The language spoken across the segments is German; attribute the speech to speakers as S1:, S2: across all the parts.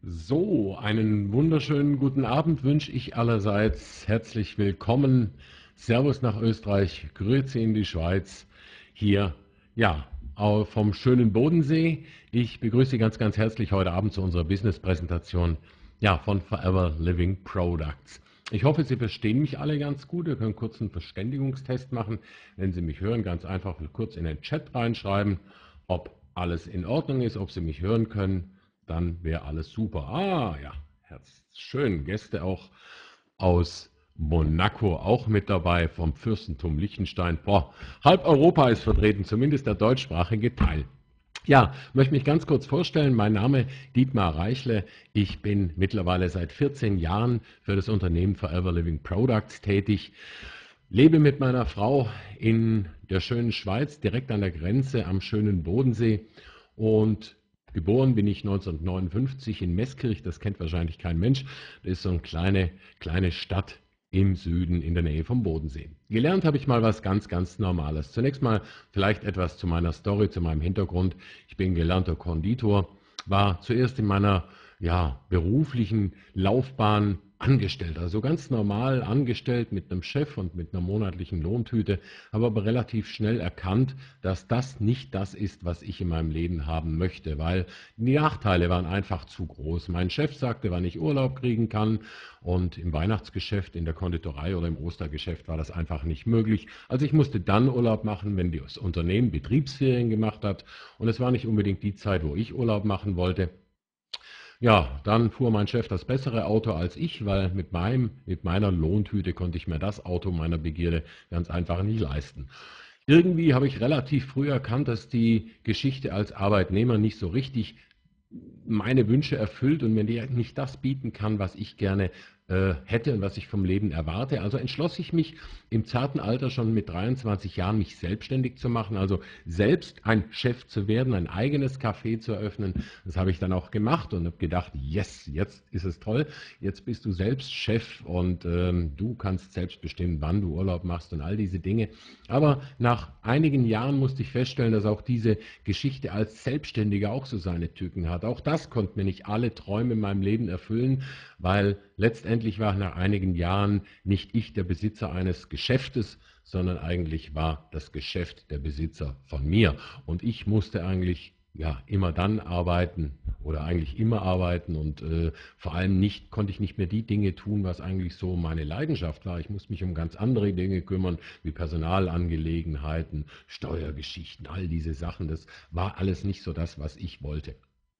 S1: So, einen wunderschönen guten Abend wünsche ich allerseits. Herzlich willkommen. Servus nach Österreich, Grüezi in die Schweiz. Hier, ja, vom schönen Bodensee. Ich begrüße Sie ganz, ganz herzlich heute Abend zu unserer Business-Präsentation, ja, von Forever Living Products. Ich hoffe, Sie verstehen mich alle ganz gut. Wir können kurz einen Verständigungstest machen. Wenn Sie mich hören, ganz einfach kurz in den Chat reinschreiben, ob alles in Ordnung ist, ob Sie mich hören können. Dann wäre alles super. Ah ja, schön. Gäste auch aus Monaco auch mit dabei, vom Fürstentum Liechtenstein. Boah, halb Europa ist vertreten, zumindest der deutschsprachige Teil. Ja, möchte mich ganz kurz vorstellen. Mein Name Dietmar Reichle. Ich bin mittlerweile seit 14 Jahren für das Unternehmen Forever Living Products tätig. Lebe mit meiner Frau in der schönen Schweiz, direkt an der Grenze am schönen Bodensee. Und geboren bin ich 1959 in Meßkirch, das kennt wahrscheinlich kein Mensch. Das ist so eine kleine Stadt im Süden in der Nähe vom Bodensee. Gelernt habe ich mal was ganz, ganz Normales. Zunächst mal vielleicht etwas zu meiner Story, zu meinem Hintergrund. Ich bin gelernter Konditor, war zuerst in meiner beruflichen Laufbahn angestellt, also ganz normal angestellt mit einem Chef und mit einer monatlichen Lohntüte, habe aber relativ schnell erkannt, dass das nicht das ist, was ich in meinem Leben haben möchte, weil die Nachteile waren einfach zu groß. Mein Chef sagte, wann ich Urlaub kriegen kann, und im Weihnachtsgeschäft, in der Konditorei oder im Ostergeschäft war das einfach nicht möglich. Also ich musste dann Urlaub machen, wenn das Unternehmen Betriebsferien gemacht hat, und es war nicht unbedingt die Zeit, wo ich Urlaub machen wollte. Ja, dann fuhr mein Chef das bessere Auto als ich, weil mit meiner Lohntüte konnte ich mir das Auto meiner Begierde ganz einfach nicht leisten. Irgendwie habe ich relativ früh erkannt, dass die Geschichte als Arbeitnehmer nicht so richtig meine Wünsche erfüllt und mir nicht das bieten kann, was ich gerne hätte und was ich vom Leben erwarte. Also entschloss ich mich im zarten Alter schon mit 23 Jahren, mich selbstständig zu machen, also selbst ein Chef zu werden, ein eigenes Café zu eröffnen. Das habe ich dann auch gemacht und habe gedacht, yes, jetzt ist es toll, jetzt bist du selbst Chef und du kannst selbst bestimmen, wann du Urlaub machst und all diese Dinge. Aber nach einigen Jahren musste ich feststellen, dass auch diese Geschichte als Selbstständiger auch so seine Tücken hat. Auch das konnte mir nicht alle Träume in meinem Leben erfüllen, weil letztendlich war nach einigen Jahren nicht ich der Besitzer eines Geschäftes, sondern eigentlich war das Geschäft der Besitzer von mir. Und ich musste eigentlich immer dann arbeiten oder eigentlich immer arbeiten und vor allem konnte ich nicht mehr die Dinge tun, was eigentlich so meine Leidenschaft war. Ich musste mich um ganz andere Dinge kümmern, wie Personalangelegenheiten, Steuergeschichten, all diese Sachen. Das war alles nicht so das, was ich wollte.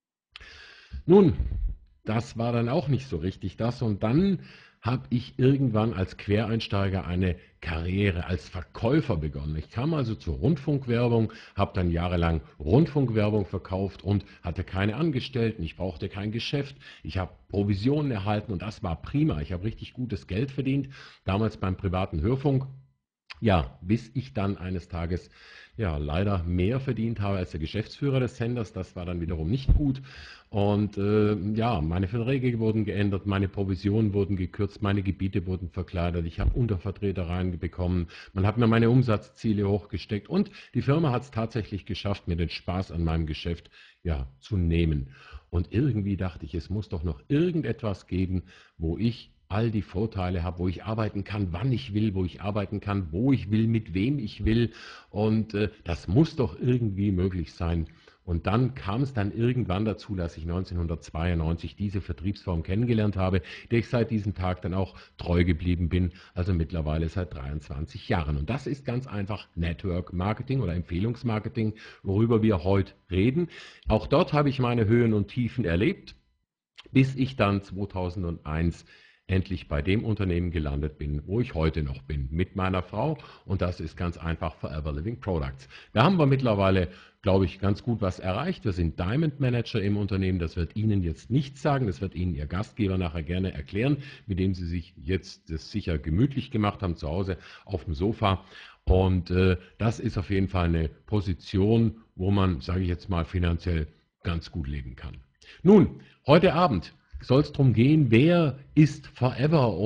S1: Nun, das war dann auch nicht so richtig das, und dann habe ich irgendwann als Quereinsteiger eine Karriere als Verkäufer begonnen. Ich kam also zur Rundfunkwerbung, habe dann jahrelang Rundfunkwerbung verkauft und hatte keine Angestellten. Ich brauchte kein Geschäft. Ich habe Provisionen erhalten und das war prima. Ich habe richtig gutes Geld verdient, damals beim privaten Hörfunk. Ja, bis ich dann eines Tages leider mehr verdient habe als der Geschäftsführer des Senders. Das war dann wiederum nicht gut. Und meine Verträge wurden geändert, meine Provisionen wurden gekürzt, meine Gebiete wurden verkleinert. Ich habe Untervertreter reinbekommen. Man hat mir meine Umsatzziele hochgesteckt und die Firma hat es tatsächlich geschafft, mir den Spaß an meinem Geschäft zu nehmen. Und irgendwie dachte ich, es muss doch noch irgendetwas geben, wo ich all die Vorteile habe, wo ich arbeiten kann, wann ich will, wo ich arbeiten kann, wo ich will, mit wem ich will. Und das muss doch irgendwie möglich sein. Und dann kam es dann irgendwann dazu, dass ich 1992 diese Vertriebsform kennengelernt habe, der ich seit diesem Tag dann auch treu geblieben bin, also mittlerweile seit 23 Jahren. Und das ist ganz einfach Network Marketing oder Empfehlungsmarketing, worüber wir heute reden. Auch dort habe ich meine Höhen und Tiefen erlebt, bis ich dann 2001 endlich bei dem Unternehmen gelandet bin, wo ich heute noch bin, mit meiner Frau, und das ist ganz einfach Forever Living Products. Da haben wir mittlerweile, glaube ich, ganz gut was erreicht. Wir sind Diamond Manager im Unternehmen, das wird Ihnen jetzt nichts sagen, das wird Ihnen Ihr Gastgeber nachher gerne erklären, mit dem Sie sich jetzt das sicher gemütlich gemacht haben, zu Hause auf dem Sofa. Und das ist auf jeden Fall eine Position, wo man, sage ich jetzt mal, finanziell ganz gut leben kann. Nun, heute Abend soll es darum gehen, wer ist Forever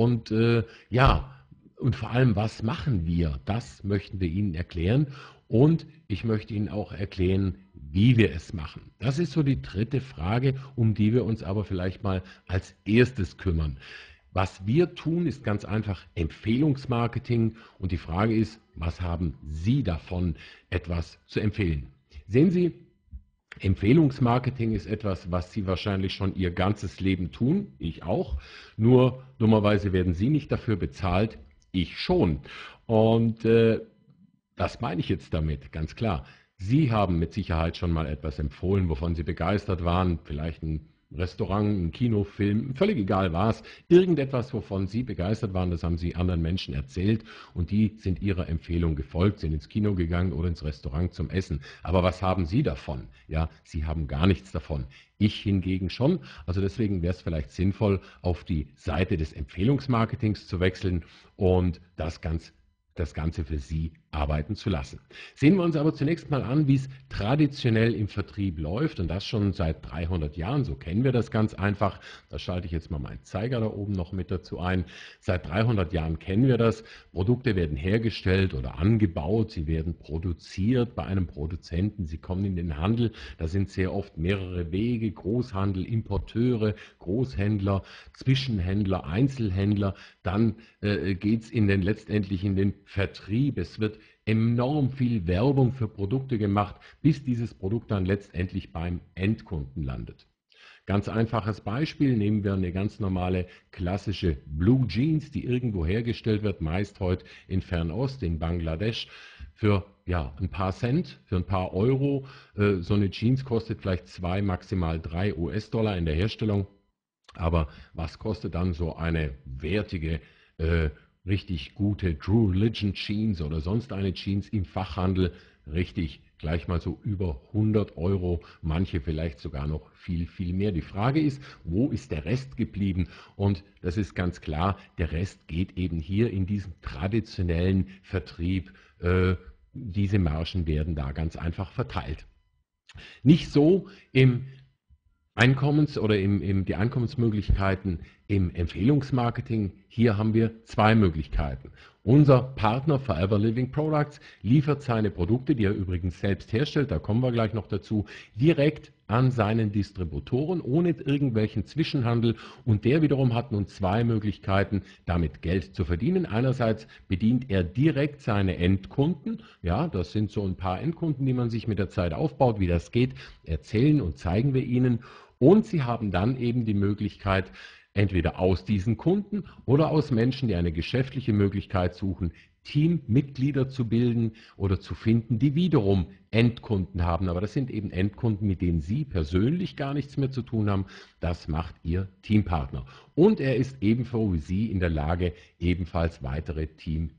S1: und vor allem, was machen wir? Das möchten wir Ihnen erklären, und ich möchte Ihnen auch erklären, wie wir es machen. Das ist so die dritte Frage, um die wir uns aber vielleicht mal als erstes kümmern. Was wir tun, ist ganz einfach Empfehlungsmarketing und die Frage ist, was haben Sie davon, etwas zu empfehlen? Sehen Sie, Empfehlungsmarketing ist etwas, was Sie wahrscheinlich schon Ihr ganzes Leben tun, ich auch, nur dummerweise werden Sie nicht dafür bezahlt, ich schon. Und das meine ich jetzt damit, ganz klar. Sie haben mit Sicherheit schon mal etwas empfohlen, wovon Sie begeistert waren, vielleicht ein Restaurant, ein Kinofilm, völlig egal was, irgendetwas, wovon Sie begeistert waren, das haben Sie anderen Menschen erzählt und die sind Ihrer Empfehlung gefolgt, sind ins Kino gegangen oder ins Restaurant zum Essen. Aber was haben Sie davon? Ja, Sie haben gar nichts davon. Ich hingegen schon. Also deswegen wäre es vielleicht sinnvoll, auf die Seite des Empfehlungsmarketings zu wechseln und das Ganze für Sie arbeiten zu lassen. Sehen wir uns aber zunächst mal an, wie es traditionell im Vertrieb läuft und das schon seit 300 Jahren. So kennen wir das ganz einfach. Da schalte ich jetzt mal meinen Zeiger da oben noch mit dazu ein. Seit 300 Jahren kennen wir das. Produkte werden hergestellt oder angebaut. Sie werden produziert bei einem Produzenten. Sie kommen in den Handel. Da sind sehr oft mehrere Wege. Großhandel, Importeure, Großhändler, Zwischenhändler, Einzelhändler. Dann geht es letztendlich in den Vertrieb. Es wird enorm viel Werbung für Produkte gemacht, bis dieses Produkt dann letztendlich beim Endkunden landet. Ganz einfaches Beispiel, nehmen wir eine ganz normale klassische Blue Jeans, die irgendwo hergestellt wird, meist heute in Fernost, in Bangladesch, für ja, ein paar Cent, für ein paar Euro. So eine Jeans kostet vielleicht 2, maximal 3 US-Dollar in der Herstellung. Aber was kostet dann so eine wertige, richtig gute True Religion Jeans oder sonst eine Jeans im Fachhandel? Richtig, gleich mal so über 100 Euro, manche vielleicht sogar noch viel, viel mehr. Die Frage ist, wo ist der Rest geblieben? Und das ist ganz klar, der Rest geht eben hier in diesem traditionellen Vertrieb. Diese Margen werden da ganz einfach verteilt. Nicht so im die Einkommensmöglichkeiten im Empfehlungsmarketing. Hier haben wir zwei Möglichkeiten. Unser Partner Forever Living Products liefert seine Produkte, die er übrigens selbst herstellt, da kommen wir gleich noch dazu, direkt an seinen Distributoren ohne irgendwelchen Zwischenhandel und der wiederum hat nun zwei Möglichkeiten, damit Geld zu verdienen. Einerseits bedient er direkt seine Endkunden, ja, das sind so ein paar Endkunden, die man sich mit der Zeit aufbaut. Wie das geht, erzählen und zeigen wir Ihnen. Und Sie haben dann eben die Möglichkeit, entweder aus diesen Kunden oder aus Menschen, die eine geschäftliche Möglichkeit suchen, Teammitglieder zu bilden oder zu finden, die wiederum Endkunden haben. Aber das sind eben Endkunden, mit denen Sie persönlich gar nichts mehr zu tun haben. Das macht Ihr Teampartner. Und er ist ebenso wie Sie in der Lage, ebenfalls weitere Teammitglieder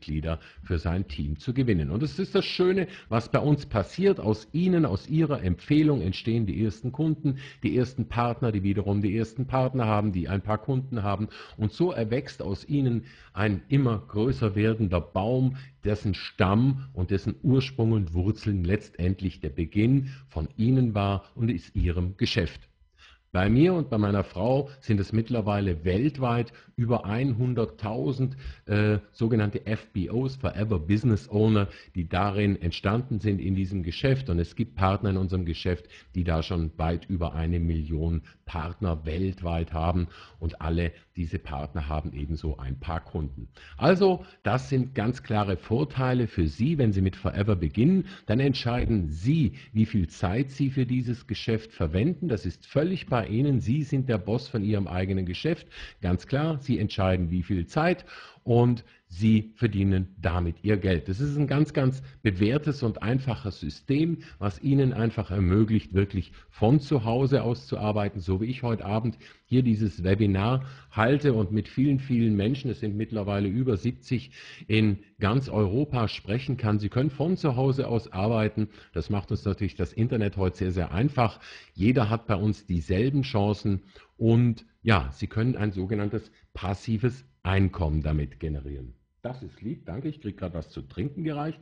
S1: für sein Team zu gewinnen. Und es ist das Schöne, was bei uns passiert. Aus Ihnen, aus Ihrer Empfehlung entstehen die ersten Kunden, die ersten Partner, die wiederum die ersten Partner haben, die ein paar Kunden haben. Und so erwächst aus Ihnen ein immer größer werdender Baum, dessen Stamm und dessen Ursprung und Wurzeln letztendlich der Beginn von Ihnen war und ist Ihrem Geschäft. Bei mir und bei meiner Frau sind es mittlerweile weltweit über 100.000 sogenannte FBOs, Forever Business Owner, die darin entstanden sind in diesem Geschäft. Und es gibt Partner in unserem Geschäft, die da schon weit über 1 Million Partner weltweit haben. Und alle diese Partner haben ebenso ein paar Kunden. Also das sind ganz klare Vorteile für Sie, wenn Sie mit Forever beginnen. Dann entscheiden Sie, wie viel Zeit Sie für dieses Geschäft verwenden. Das ist völlig bei Ihnen. Sie sind der Boss von Ihrem eigenen Geschäft. Ganz klar, Sie entscheiden, wie viel Zeit und Sie verdienen damit Ihr Geld. Das ist ein ganz, ganz bewährtes und einfaches System, was Ihnen einfach ermöglicht, wirklich von zu Hause aus zu arbeiten, so wie ich heute Abend hier dieses Webinar halte und mit vielen, vielen Menschen, es sind mittlerweile über 70, in ganz Europa sprechen kann. Sie können von zu Hause aus arbeiten. Das macht uns natürlich das Internet heute sehr, sehr einfach. Jeder hat bei uns dieselben Chancen und ja, Sie können ein sogenanntes passives Einkommen damit generieren. Das ist lieb, danke. Ich kriege gerade was zu trinken gereicht.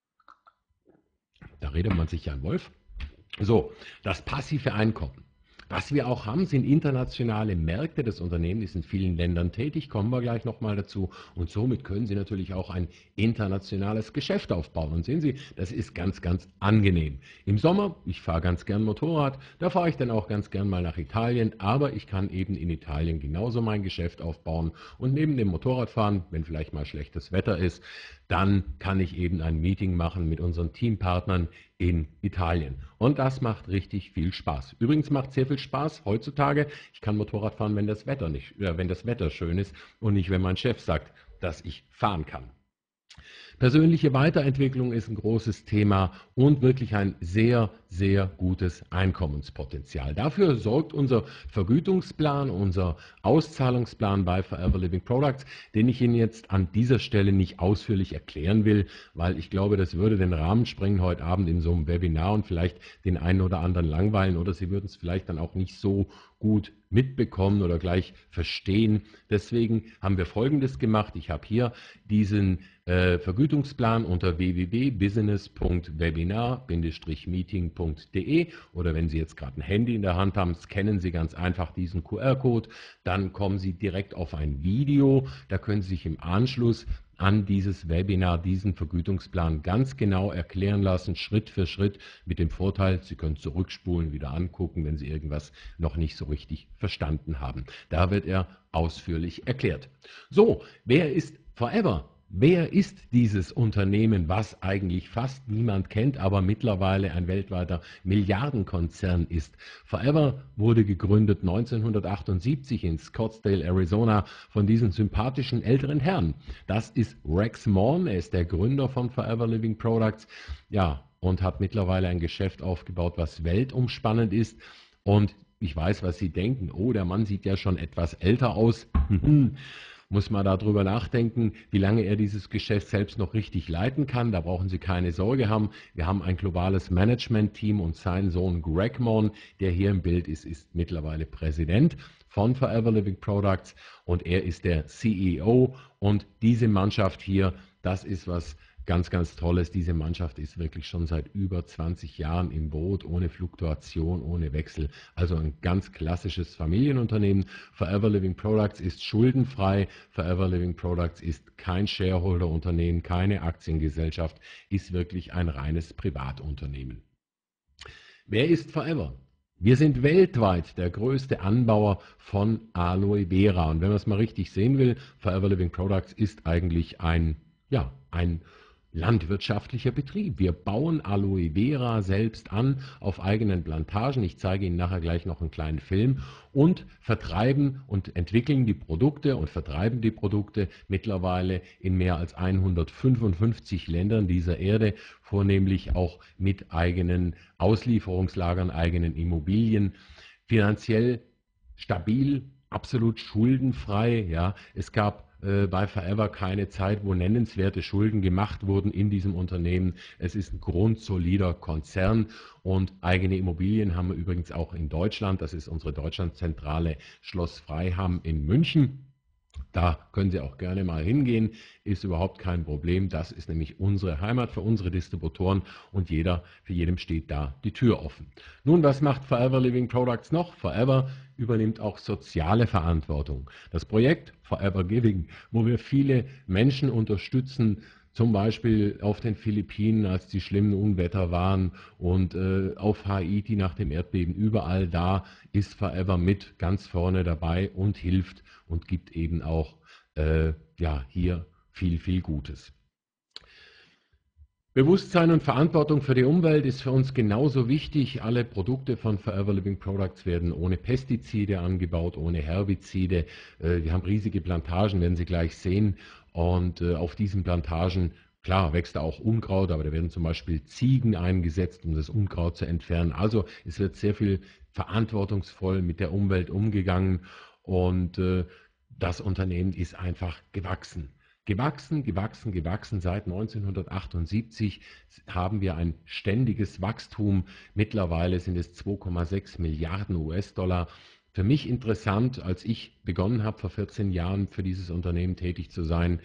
S1: Da redet man sich ja ein Wolf. So, das passive Einkommen. Was wir auch haben, sind internationale Märkte. Das Unternehmen ist in vielen Ländern tätig, kommen wir gleich nochmal dazu. Und somit können Sie natürlich auch ein internationales Geschäft aufbauen. Und sehen Sie, das ist ganz, ganz angenehm. Im Sommer, ich fahre ganz gern Motorrad, da fahre ich dann auch ganz gern mal nach Italien, aber ich kann eben in Italien genauso mein Geschäft aufbauen und neben dem Motorradfahren, wenn vielleicht mal schlechtes Wetter ist, dann kann ich eben ein Meeting machen mit unseren Teampartnern in Italien. Und das macht richtig viel Spaß. Übrigens macht sehr viel Spaß heutzutage. Ich kann Motorrad fahren, wenn das Wetter nicht, wenn das Wetter schön ist und nicht, wenn mein Chef sagt, dass ich fahren kann. Persönliche Weiterentwicklung ist ein großes Thema und wirklich ein sehr, sehr gutes Einkommenspotenzial. Dafür sorgt unser Vergütungsplan, unser Auszahlungsplan bei Forever Living Products, den ich Ihnen jetzt an dieser Stelle nicht ausführlich erklären will, weil ich glaube, das würde den Rahmen sprengen heute Abend in so einem Webinar und vielleicht den einen oder anderen langweilen oder Sie würden es vielleicht dann auch nicht so gut mitbekommen oder gleich verstehen. Deswegen haben wir Folgendes gemacht. Ich habe hier diesen Vergütungsplan unter www.business.webinar-meeting.de oder wenn Sie jetzt gerade ein Handy in der Hand haben, scannen Sie ganz einfach diesen QR-Code, dann kommen Sie direkt auf ein Video, da können Sie sich im Anschluss an dieses Webinar, diesen Vergütungsplan ganz genau erklären lassen, Schritt für Schritt, mit dem Vorteil, Sie können zurückspulen, wieder angucken, wenn Sie irgendwas noch nicht so richtig verstanden haben. Da wird er ausführlich erklärt. So, wer ist Forever? Wer ist dieses Unternehmen, was eigentlich fast niemand kennt, aber mittlerweile ein weltweiter Milliardenkonzern ist? Forever wurde gegründet 1978 in Scottsdale, Arizona, von diesem sympathischen älteren Herrn. Das ist Rex Morn, er ist der Gründer von Forever Living Products, ja, und hat mittlerweile ein Geschäft aufgebaut, was weltumspannend ist. Und ich weiß, was Sie denken. Oh, der Mann sieht ja schon etwas älter aus. Muss man darüber nachdenken, wie lange er dieses Geschäft selbst noch richtig leiten kann. Da brauchen Sie keine Sorge haben. Wir haben ein globales Management-Team und sein Sohn Greg Mon, der hier im Bild ist, ist mittlerweile Präsident von Forever Living Products und er ist der CEO. Und diese Mannschaft hier, das ist was ganz, ganz Tolles. Diese Mannschaft ist wirklich schon seit über 20 Jahren im Boot, ohne Fluktuation, ohne Wechsel. Also ein ganz klassisches Familienunternehmen. Forever Living Products ist schuldenfrei. Forever Living Products ist kein Shareholder-Unternehmen, keine Aktiengesellschaft, ist wirklich ein reines Privatunternehmen. Wer ist Forever? Wir sind weltweit der größte Anbauer von Aloe Vera. Und wenn man es mal richtig sehen will, Forever Living Products ist eigentlich ein landwirtschaftlicher Betrieb. Wir bauen Aloe Vera selbst an auf eigenen Plantagen. Ich zeige Ihnen nachher gleich noch einen kleinen Film und vertreiben und entwickeln die Produkte und vertreiben die Produkte mittlerweile in mehr als 155 Ländern dieser Erde, vornehmlich auch mit eigenen Auslieferungslagern, eigenen Immobilien, finanziell stabil, absolut schuldenfrei. Ja, es gab bei Forever keine Zeit, wo nennenswerte Schulden gemacht wurden in diesem Unternehmen. Es ist ein grundsolider Konzern und eigene Immobilien haben wir übrigens auch in Deutschland. Das ist unsere Deutschlandzentrale Schloss Freiham in München. Da können Sie auch gerne mal hingehen, ist überhaupt kein Problem. Das ist nämlich unsere Heimat für unsere Distributoren und für jedem steht da die Tür offen. Nun, was macht Forever Living Products noch? Forever übernimmt auch soziale Verantwortung. Das Projekt Forever Giving, wo wir viele Menschen unterstützen, zum Beispiel auf den Philippinen, als die schlimmen Unwetter waren und auf Haiti nach dem Erdbeben, überall da ist Forever mit ganz vorne dabei und hilft und gibt eben auch hier viel, viel Gutes. Bewusstsein und Verantwortung für die Umwelt ist für uns genauso wichtig. Alle Produkte von Forever Living Products werden ohne Pestizide angebaut, ohne Herbizide. Wir haben riesige Plantagen, werden Sie gleich sehen. Und auf diesen Plantagen, klar, wächst da auch Unkraut, aber da werden zum Beispiel Ziegen eingesetzt, um das Unkraut zu entfernen. Also es wird sehr viel verantwortungsvoll mit der Umwelt umgegangen und das Unternehmen ist einfach gewachsen. Gewachsen. Seit 1978 haben wir ein ständiges Wachstum. Mittlerweile sind es 2,6 Milliarden US-Dollar. Für mich interessant, als ich begonnen habe, vor 14 Jahren für dieses Unternehmen tätig zu sein,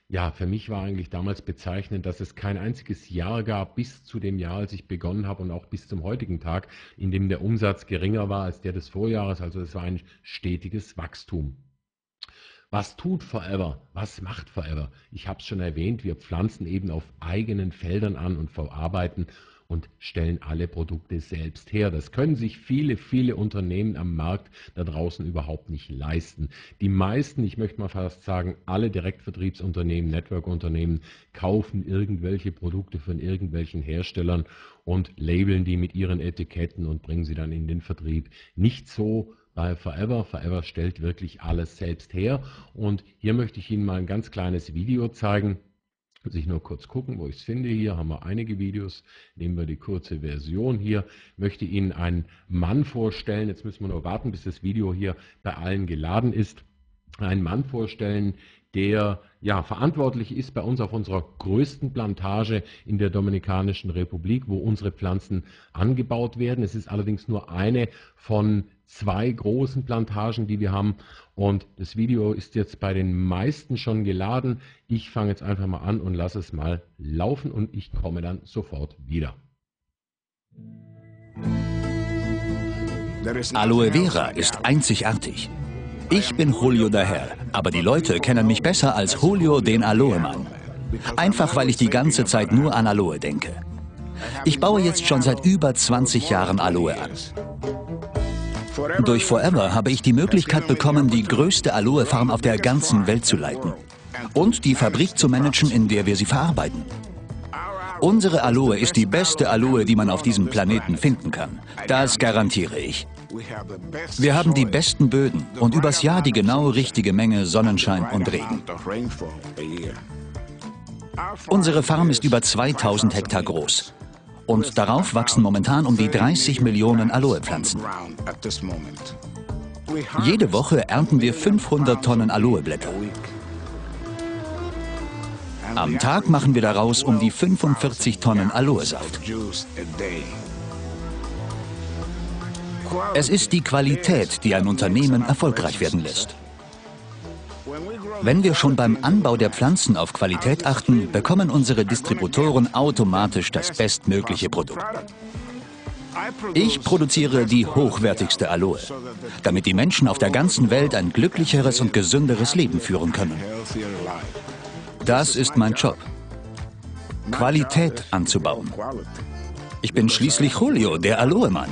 S1: Ja, für mich war eigentlich damals bezeichnend, dass es kein einziges Jahr gab bis zu dem Jahr, als ich begonnen habe und auch bis zum heutigen Tag, in dem der Umsatz geringer war als der des Vorjahres. Also es war ein stetiges Wachstum. Was tut Forever? Was macht Forever? Ich habe es schon erwähnt, wir pflanzen eben auf eigenen Feldern an und verarbeiten und stellen alle Produkte selbst her. Das können sich viele, viele Unternehmen am Markt da draußen überhaupt nicht leisten. Die meisten, ich möchte mal fast sagen, alle Direktvertriebsunternehmen, Networkunternehmen kaufen irgendwelche Produkte von irgendwelchen Herstellern und labeln die mit ihren Etiketten und bringen sie dann in den Vertrieb. Nicht so bei Forever. Forever stellt wirklich alles selbst her. Und hier möchte ich Ihnen mal ein ganz kleines Video zeigen. Muss ich nur kurz gucken, wo ich es finde. Hier haben wir einige Videos. Nehmen wir die kurze Version hier. Ich möchte Ihnen einen Mann vorstellen. Jetzt müssen wir nur warten, bis das Video hier bei allen geladen ist. Einen Mann vorstellen, der ja verantwortlich ist bei uns auf unserer größten Plantage in der Dominikanischen Republik, wo unsere Pflanzen angebaut werden. Es ist allerdings nur eine von zwei großen Plantagen, die wir haben. Und das Video ist jetzt bei den meisten schon geladen. Ich fange jetzt einfach mal an und lasse es mal laufen und ich komme dann sofort wieder.
S2: Aloe Vera ist einzigartig. Ich bin Julio daher, aber die Leute kennen mich besser als Julio den Aloe-Mann. Einfach weil ich die ganze Zeit nur an Aloe denke. Ich baue jetzt schon seit über 20 Jahren Aloe an. Durch Forever habe ich die Möglichkeit bekommen, die größte Aloe-Farm auf der ganzen Welt zu leiten und die Fabrik zu managen, in der wir sie verarbeiten. Unsere Aloe ist die beste Aloe, die man auf diesem Planeten finden kann. Das garantiere ich. Wir haben die besten Böden und übers Jahr die genau richtige Menge Sonnenschein und Regen. Unsere Farm ist über 2000 Hektar groß und darauf wachsen momentan um die 30 Millionen Aloe-Pflanzen. Jede Woche ernten wir 500 Tonnen Aloe-Blätter. Am Tag machen wir daraus um die 45 Tonnen Aloe-Saft. Es ist die Qualität, die ein Unternehmen erfolgreich werden lässt. Wenn wir schon beim Anbau der Pflanzen auf Qualität achten, bekommen unsere Distributoren automatisch das bestmögliche Produkt. Ich produziere die hochwertigste Aloe, damit die Menschen auf der ganzen Welt ein glücklicheres und gesünderes Leben führen können. Das ist mein Job, Qualität anzubauen. Ich bin schließlich Julio, der Aloe-Mann.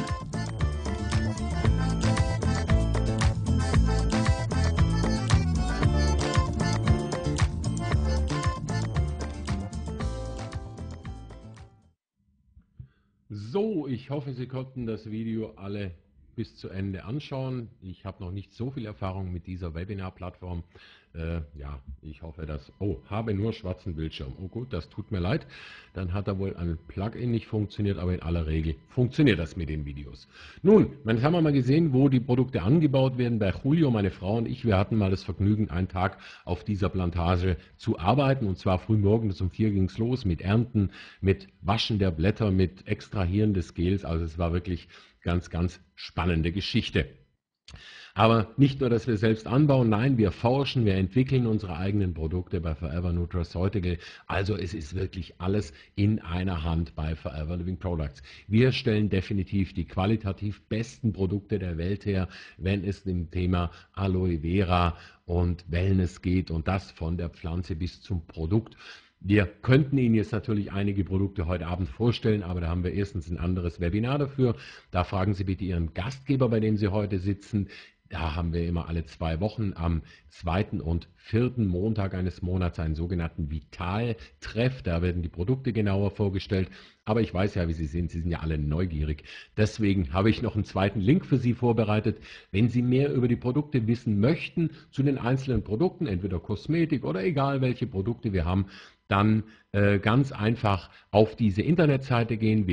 S1: So, ich hoffe, Sie konnten das Video alle bis zu Ende anschauen. Ich habe noch nicht so viel Erfahrung mit dieser Webinar-Plattform. Ja, ich hoffe, dass... Oh, habe nur schwarzen Bildschirm. Oh gut, das tut mir leid. Dann hat da wohl ein Plugin nicht funktioniert, aber in aller Regel funktioniert das mit den Videos. Nun, jetzt haben wir mal gesehen, wo die Produkte angebaut werden. Bei Julio, meine Frau und ich, wir hatten mal das Vergnügen, einen Tag auf dieser Plantage zu arbeiten. Und zwar früh morgens um 4 ging es los mit Ernten, mit Waschen der Blätter, mit Extrahieren des Gels. Also es war wirklich ganz, ganz spannende Geschichte. Aber nicht nur, dass wir selbst anbauen, nein, wir forschen, wir entwickeln unsere eigenen Produkte bei Forever Nutraceutical. Also es ist wirklich alles in einer Hand bei Forever Living Products. Wir stellen definitiv die qualitativ besten Produkte der Welt her, wenn es im Thema Aloe Vera und Wellness geht, und das von der Pflanze bis zum Produkt. Wir könnten Ihnen jetzt natürlich einige Produkte heute Abend vorstellen, aber da haben wir erstens ein anderes Webinar dafür. Da fragen Sie bitte Ihren Gastgeber, bei dem Sie heute sitzen. Da haben wir immer alle 2 Wochen am 2. und 4. Montag eines Monats einen sogenannten Vital-Treff. Da werden die Produkte genauer vorgestellt. Aber ich weiß ja, wie Sie sind ja alle neugierig. Deswegen habe ich noch einen zweiten Link für Sie vorbereitet. Wenn Sie mehr über die Produkte wissen möchten, zu den einzelnen Produkten, entweder Kosmetik oder egal welche Produkte wir haben, dann ganz einfach auf diese Internetseite gehen,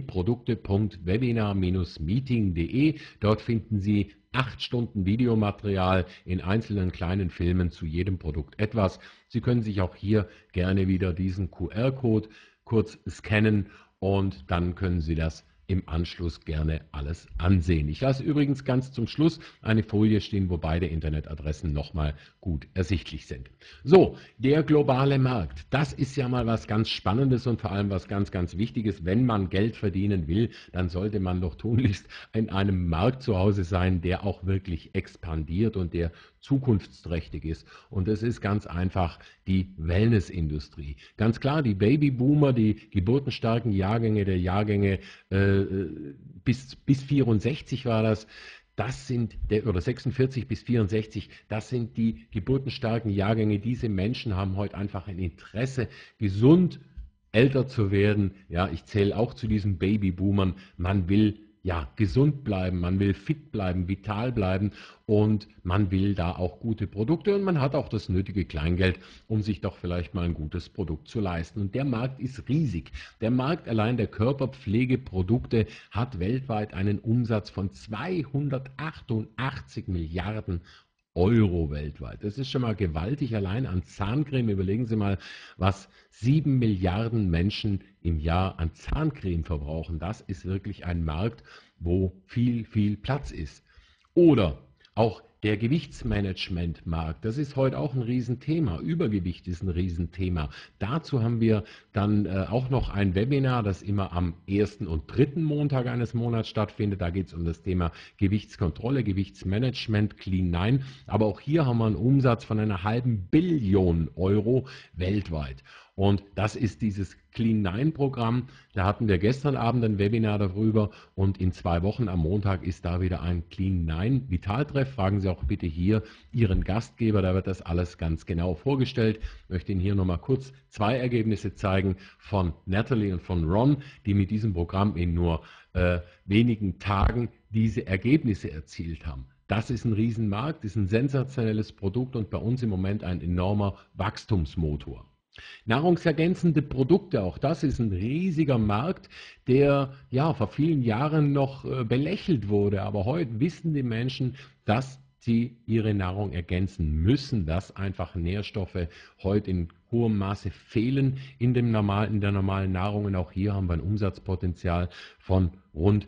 S1: www.produkte.webinar-meeting.de. Dort finden Sie 8 Stunden Videomaterial in einzelnen kleinen Filmen zu jedem Produkt etwas. Sie können sich auch hier gerne wieder diesen QR-Code kurz scannen und dann können Sie das im Anschluss gerne alles ansehen. Ich lasse übrigens ganz zum Schluss eine Folie stehen, wo beide Internetadressen nochmal gut ersichtlich sind. So, der globale Markt, das ist ja mal was ganz Spannendes und vor allem was ganz, ganz Wichtiges. Wenn man Geld verdienen will, dann sollte man doch tunlichst in einem Markt zu Hause sein, der auch wirklich expandiert und der zukunftsträchtig ist. Und das ist ganz einfach die Wellnessindustrie. Ganz klar, die Babyboomer, die geburtenstarken Jahrgänge der Jahrgänge bis 64 war das, oder 46 bis 64, das sind die geburtenstarken Jahrgänge. Diese Menschen haben heute einfach ein Interesse, gesund älter zu werden. Ja, ich zähle auch zu diesen Babyboomern. Man will ja gesund bleiben, man will fit bleiben, vital bleiben und man will da auch gute Produkte und man hat auch das nötige Kleingeld, um sich doch vielleicht mal ein gutes Produkt zu leisten. Und der Markt ist riesig. Der Markt allein der Körperpflegeprodukte hat weltweit einen Umsatz von 288 Milliarden Euro weltweit. Das ist schon mal gewaltig. Allein an Zahncreme, überlegen Sie mal, was 7 Milliarden Menschen im Jahr an Zahncreme verbrauchen. Das ist wirklich ein Markt, wo viel, viel Platz ist. Oder auch der Gewichtsmanagementmarkt, das ist heute auch ein Riesenthema. Übergewicht ist ein Riesenthema. Dazu haben wir dann auch noch ein Webinar, das immer am ersten und dritten Montag eines Monats stattfindet. Da geht es um das Thema Gewichtskontrolle, Gewichtsmanagement, Clean9. Aber auch hier haben wir einen Umsatz von einer halben Billion Euro weltweit. Und das ist dieses Clean9-Programm. Da hatten wir gestern Abend ein Webinar darüber und in 2 Wochen am Montag ist da wieder ein Clean9-Vitaltreff. Fragen Sie auch bitte hier Ihren Gastgeber, da wird das alles ganz genau vorgestellt. Ich möchte Ihnen hier nochmal kurz 2 Ergebnisse zeigen von Natalie und von Ron, die mit diesem Programm in nur wenigen Tagen diese Ergebnisse erzielt haben. Das ist ein Riesenmarkt, ist ein sensationelles Produkt und bei uns im Moment ein enormer Wachstumsmotor. Nahrungsergänzende Produkte, auch das ist ein riesiger Markt, der ja vor vielen Jahren noch belächelt wurde. Aber heute wissen die Menschen, dass sie ihre Nahrung ergänzen müssen, dass einfach Nährstoffe heute in hohem Maße fehlen in der normalen Nahrung. Und auch hier haben wir ein Umsatzpotenzial von rund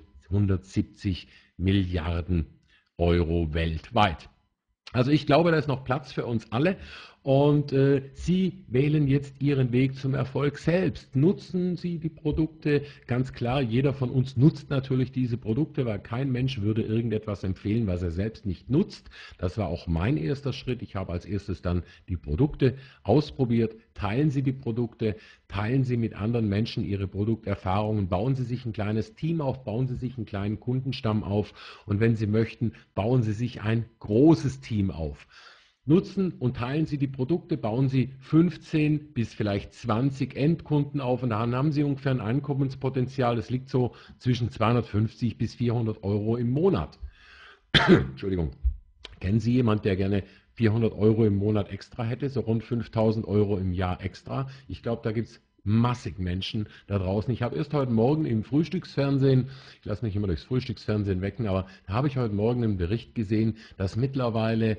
S1: 170 Milliarden Euro weltweit. Also ich glaube, da ist noch Platz für uns alle und Sie wählen jetzt Ihren Weg zum Erfolg selbst. Nutzen Sie die Produkte, ganz klar, jeder von uns nutzt natürlich diese Produkte, weil kein Mensch würde irgendetwas empfehlen, was er selbst nicht nutzt. Das war auch mein erster Schritt. Ich habe als erstes dann die Produkte ausprobiert. Teilen Sie die Produkte, teilen Sie mit anderen Menschen Ihre Produkterfahrungen, bauen Sie sich ein kleines Team auf, bauen Sie sich einen kleinen Kundenstamm auf und wenn Sie möchten, bauen Sie sich ein großes Team auf. Nutzen und teilen Sie die Produkte, bauen Sie 15 bis vielleicht 20 Endkunden auf und dann haben Sie ungefähr ein Einkommenspotenzial, das liegt so zwischen 250 bis 400 Euro im Monat. Entschuldigung. Kennen Sie jemanden, der gerne 400 Euro im Monat extra hätte, so rund 5.000 Euro im Jahr extra? Ich glaube, da gibt es massig Menschen da draußen. Ich habe erst heute Morgen im Frühstücksfernsehen, ich lasse mich immer durchs Frühstücksfernsehen wecken, aber da habe ich heute Morgen einen Bericht gesehen, dass mittlerweile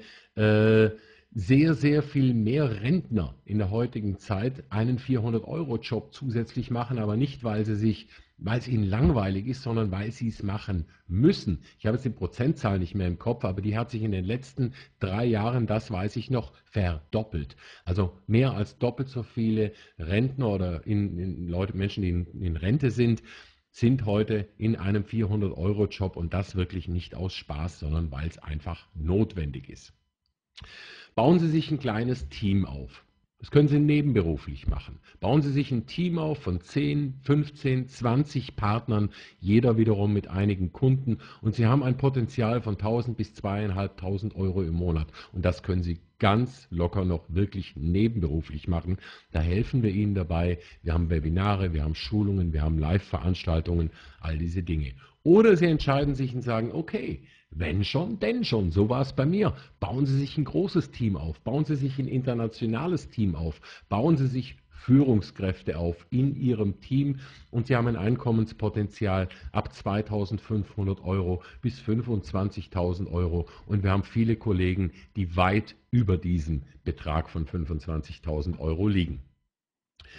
S1: sehr, sehr viel mehr Rentner in der heutigen Zeit einen 400-Euro-Job zusätzlich machen, aber nicht, weil es ihnen langweilig ist, sondern weil sie es machen müssen. Ich habe jetzt die Prozentzahl nicht mehr im Kopf, aber die hat sich in den letzten 3 Jahren, das weiß ich noch, verdoppelt. Also mehr als doppelt so viele Rentner oder Menschen, die in Rente sind heute in einem 400-Euro-Job und das wirklich nicht aus Spaß, sondern weil es einfach notwendig ist. Bauen Sie sich ein kleines Team auf. Das können Sie nebenberuflich machen. Bauen Sie sich ein Team auf von 10, 15, 20 Partnern, jeder wiederum mit einigen Kunden und Sie haben ein Potenzial von 1.000 bis 2.500 Euro im Monat. Und das können Sie ganz locker noch wirklich nebenberuflich machen. Da helfen wir Ihnen dabei. Wir haben Webinare, wir haben Schulungen, wir haben Live-Veranstaltungen, all diese Dinge. Oder Sie entscheiden sich und sagen, okay, wenn schon, denn schon. So war es bei mir. Bauen Sie sich ein großes Team auf, bauen Sie sich ein internationales Team auf, bauen Sie sich Führungskräfte auf in Ihrem Team und Sie haben ein Einkommenspotenzial ab 2.500 Euro bis 25.000 Euro und wir haben viele Kollegen, die weit über diesem Betrag von 25.000 Euro liegen.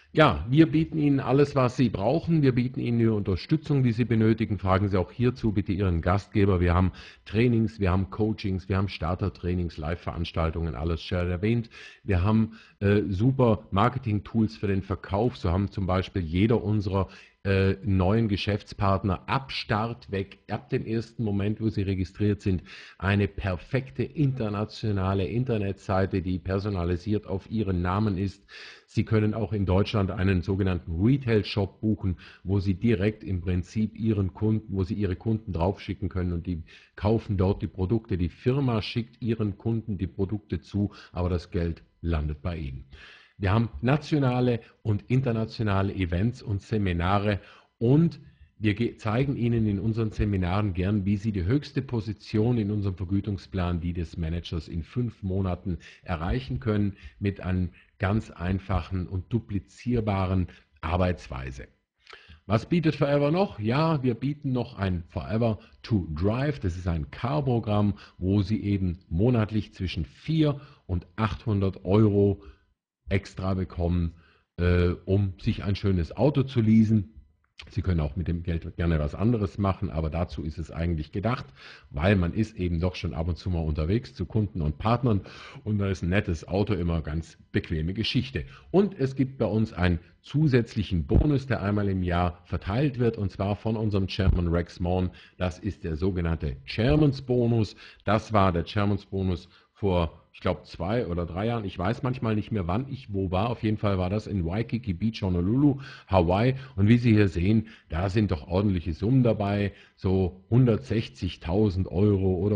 S1: Ja, wir bieten Ihnen alles, was Sie brauchen. Wir bieten Ihnen die Unterstützung, die Sie benötigen. Fragen Sie auch hierzu bitte Ihren Gastgeber. Wir haben Trainings, wir haben Coachings, wir haben Starter-Trainings, Live-Veranstaltungen, alles schon erwähnt. Wir haben super Marketing-Tools für den Verkauf. So haben zum Beispiel jeder unserer neuen Geschäftspartner ab Start weg, ab dem ersten Moment, wo sie registriert sind, eine perfekte internationale Internetseite, die personalisiert auf Ihren Namen ist. Sie können auch in Deutschland einen sogenannten Retail-Shop buchen, wo Sie direkt im Prinzip Ihren Kunden, wo Sie Ihre Kunden draufschicken können und die kaufen dort die Produkte. Die Firma schickt Ihren Kunden die Produkte zu, aber das Geld landet bei Ihnen. Wir haben nationale und internationale Events und Seminare und wir zeigen Ihnen in unseren Seminaren gern, wie Sie die höchste Position in unserem Vergütungsplan, die des Managers, in 5 Monaten erreichen können mit einer ganz einfachen und duplizierbaren Arbeitsweise. Was bietet Forever noch? Ja, wir bieten noch ein Forever to Drive. Das ist ein Car-Programm, wo Sie eben monatlich zwischen 400 und 800 Euro extra bekommen, um sich ein schönes Auto zu leasen. Sie können auch mit dem Geld gerne was anderes machen, aber dazu ist es eigentlich gedacht, weil man ist eben doch schon ab und zu mal unterwegs zu Kunden und Partnern und da ist ein nettes Auto immer ganz bequeme Geschichte. Und es gibt bei uns einen zusätzlichen Bonus, der einmal im Jahr verteilt wird, und zwar von unserem Chairman Rex Morn. Das ist der sogenannte Chairman's Bonus. Das war der Chairman's Bonus vor, ich glaube, 2 oder 3 Jahren. Ich weiß manchmal nicht mehr, wann ich wo war. Auf jeden Fall war das in Waikiki Beach, Honolulu, Hawaii. Und wie Sie hier sehen, da sind doch ordentliche Summen dabei. So 160.000 Euro oder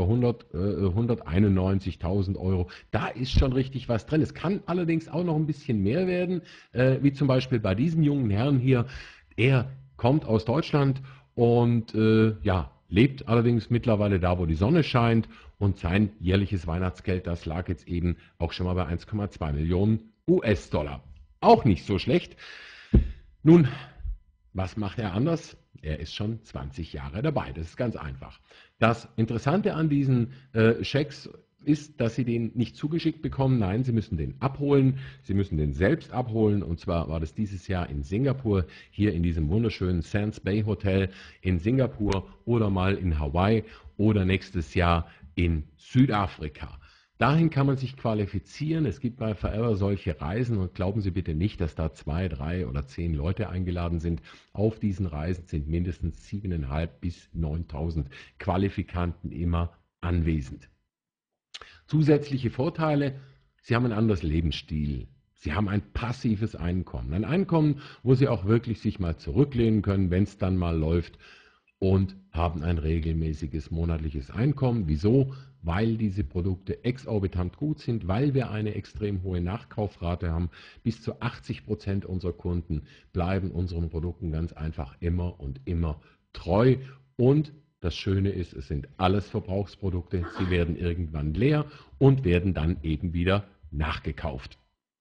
S1: 191.000 Euro. Da ist schon richtig was drin. Es kann allerdings auch noch ein bisschen mehr werden, wie zum Beispiel bei diesem jungen Herrn hier. Er kommt aus Deutschland und ja, lebt allerdings mittlerweile da, wo die Sonne scheint, und sein jährliches Weihnachtsgeld, das lag jetzt eben auch schon mal bei 1,2 Millionen US-Dollar. Auch nicht so schlecht. Nun, was macht er anders? Er ist schon 20 Jahre dabei. Das ist ganz einfach. Das Interessante an diesen Schecks ist, dass Sie den nicht zugeschickt bekommen. Nein, Sie müssen den abholen. Sie müssen den selbst abholen. Und zwar war das dieses Jahr in Singapur, hier in diesem wunderschönen Sands Bay Hotel in Singapur oder mal in Hawaii oder nächstes Jahr in Südafrika. Dahin kann man sich qualifizieren. Es gibt bei Forever solche Reisen und glauben Sie bitte nicht, dass da 2, 3 oder 10 Leute eingeladen sind. Auf diesen Reisen sind mindestens 7.500 bis 9.000 Qualifikanten immer anwesend. Zusätzliche Vorteile: Sie haben ein anderes Lebensstil. Sie haben ein passives Einkommen. Ein Einkommen, wo Sie auch wirklich sich mal zurücklehnen können, wenn es dann mal läuft, und haben ein regelmäßiges monatliches Einkommen. Wieso? Weil diese Produkte exorbitant gut sind, weil wir eine extrem hohe Nachkaufrate haben. Bis zu 80% unserer Kunden bleiben unseren Produkten ganz einfach immer und immer treu. Und das Schöne ist, es sind alles Verbrauchsprodukte. Sie werden irgendwann leer und werden dann eben wieder nachgekauft.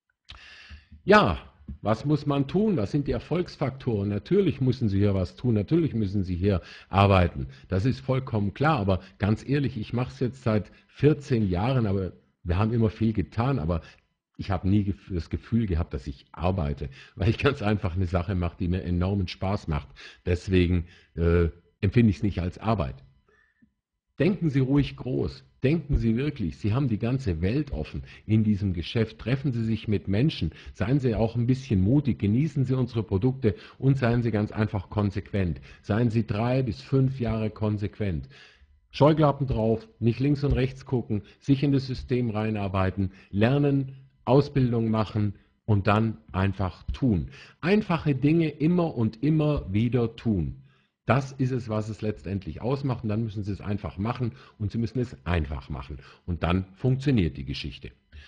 S1: Ja, was muss man tun? Was sind die Erfolgsfaktoren? Natürlich müssen Sie hier was tun, natürlich müssen Sie hier arbeiten. Das ist vollkommen klar, aber ganz ehrlich, ich mache es jetzt seit 14 Jahren, aber wir haben immer viel getan, aber ich habe nie das Gefühl gehabt, dass ich arbeite, weil ich ganz einfach eine Sache mache, die mir enormen Spaß macht. Deswegen empfinde ich es nicht als Arbeit. Denken Sie ruhig groß. Denken Sie wirklich, Sie haben die ganze Welt offen in diesem Geschäft. Treffen Sie sich mit Menschen. Seien Sie auch ein bisschen mutig. Genießen Sie unsere Produkte und seien Sie ganz einfach konsequent. Seien Sie 3 bis 5 Jahre konsequent. Scheuklappen drauf, nicht links und rechts gucken, sich in das System reinarbeiten, lernen, Ausbildung machen und dann einfach tun. Einfache Dinge immer und immer wieder tun. Das ist es, was es letztendlich ausmacht. Und dann müssen Sie es einfach machen und Sie müssen es einfach machen. Und dann funktioniert die Geschichte.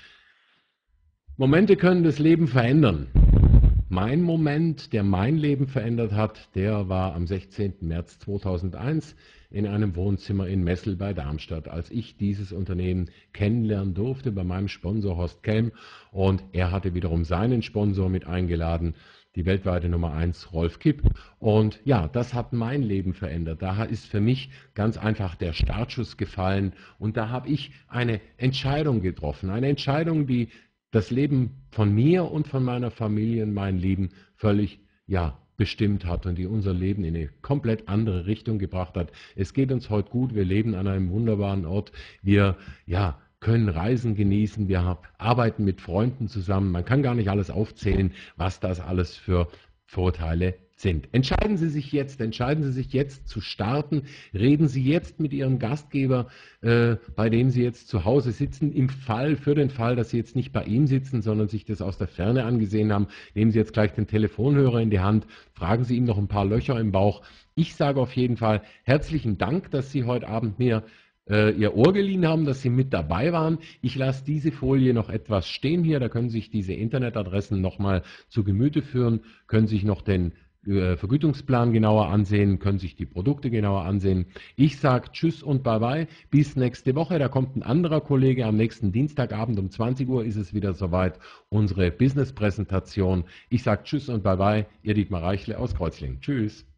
S1: Momente können das Leben verändern. Mein Moment, der mein Leben verändert hat, der war am 16. März 2001 in einem Wohnzimmer in Messel bei Darmstadt, als ich dieses Unternehmen kennenlernen durfte bei meinem Sponsor Horst Kelm, und er hatte wiederum seinen Sponsor mit eingeladen, die weltweite Nummer 1 Rolf Kipp. Und ja, das hat mein Leben verändert. Da ist für mich ganz einfach der Startschuss gefallen und da habe ich eine Entscheidung getroffen. Eine Entscheidung, die das Leben von mir und von meiner Familie und mein Leben völlig, ja, bestimmt hat und die unser Leben in eine komplett andere Richtung gebracht hat. Es geht uns heute gut, wir leben an einem wunderbaren Ort, wir, ja, können Reisen genießen, wir arbeiten mit Freunden zusammen. Man kann gar nicht alles aufzählen, was das alles für Vorteile sind. Entscheiden Sie sich jetzt zu starten. Reden Sie jetzt mit Ihrem Gastgeber, bei dem Sie jetzt zu Hause sitzen, für den Fall, dass Sie jetzt nicht bei ihm sitzen, sondern sich das aus der Ferne angesehen haben. Nehmen Sie jetzt gleich den Telefonhörer in die Hand, fragen Sie ihm noch ein paar Löcher im Bauch. Ich sage auf jeden Fall herzlichen Dank, dass Sie heute Abend mir Ihr Ohr geliehen haben, dass Sie mit dabei waren. Ich lasse diese Folie noch etwas stehen hier, da können Sie sich diese Internetadressen nochmal zu Gemüte führen, können sich noch den Vergütungsplan genauer ansehen, können sich die Produkte genauer ansehen. Ich sage Tschüss und Bye-bye, bis nächste Woche. Da kommt ein anderer Kollege am nächsten Dienstagabend um 20 Uhr ist es wieder soweit, unsere Business-Präsentation. Ich sage Tschüss und Bye-bye, Ihr Dietmar Reichle aus Kreuzlingen. Tschüss.